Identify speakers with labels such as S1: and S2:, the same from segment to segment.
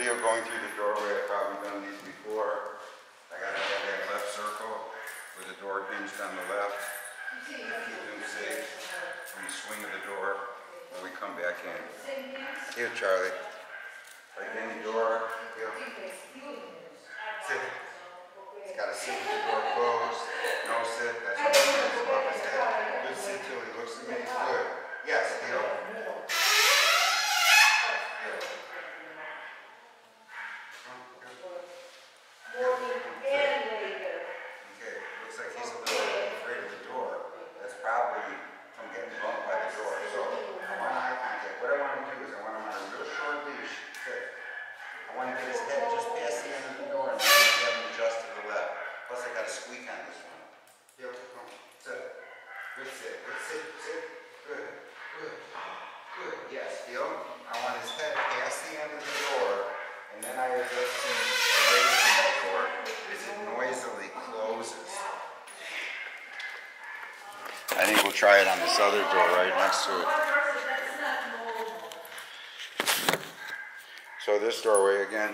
S1: video going through the doorway. I've probably done these before. I gotta have that left circle with the door hinged on the left. Keep them safe from the swing of the door when we come back in. Here, Charlie. Right in the door. Here. Sit. He's got to sit with the door closed. No sit. That's what I'm saying above his head. Good sit till he looks at me. Good. Yes, Theo. Good sit, good sit, sit. Good, good, good. Yes, Theo. I want his head past the end of the door, and then I adjust him away from the door as it noisily closes. I think we'll try it on this other door right next to it. So this doorway again.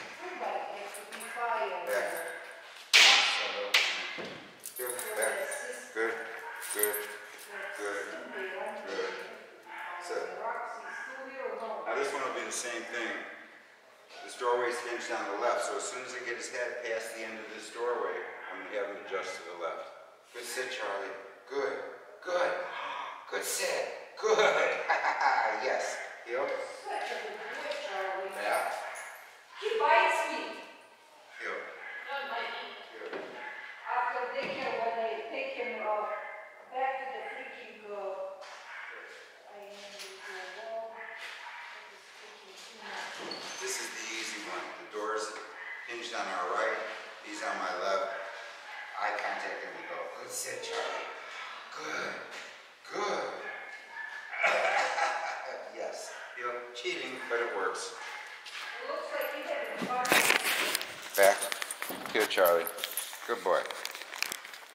S1: Good, good, good, good. So, now this one will be the same thing. This doorway is hinged on the left, so as soon as I get his head past the end of this doorway, I'm going to have him adjust to the left. Good sit, Charlie. Good, good. Good sit. Good. Yes. Theo?
S2: Such a good boy, Charlie.
S1: Yeah.
S2: He bites me.
S1: Theo.
S2: Don't bite me.
S1: Theo.
S2: After daycare, when they take him back to the freaking
S1: This is the easy one. The door's hinged on our right. He's on my left. Eye contact and we go. Good sit, Charlie. Good. Good. Yes. You're cheating, but it works.
S2: It looks like you had a fun.
S1: Back. Here, Charlie. Good boy.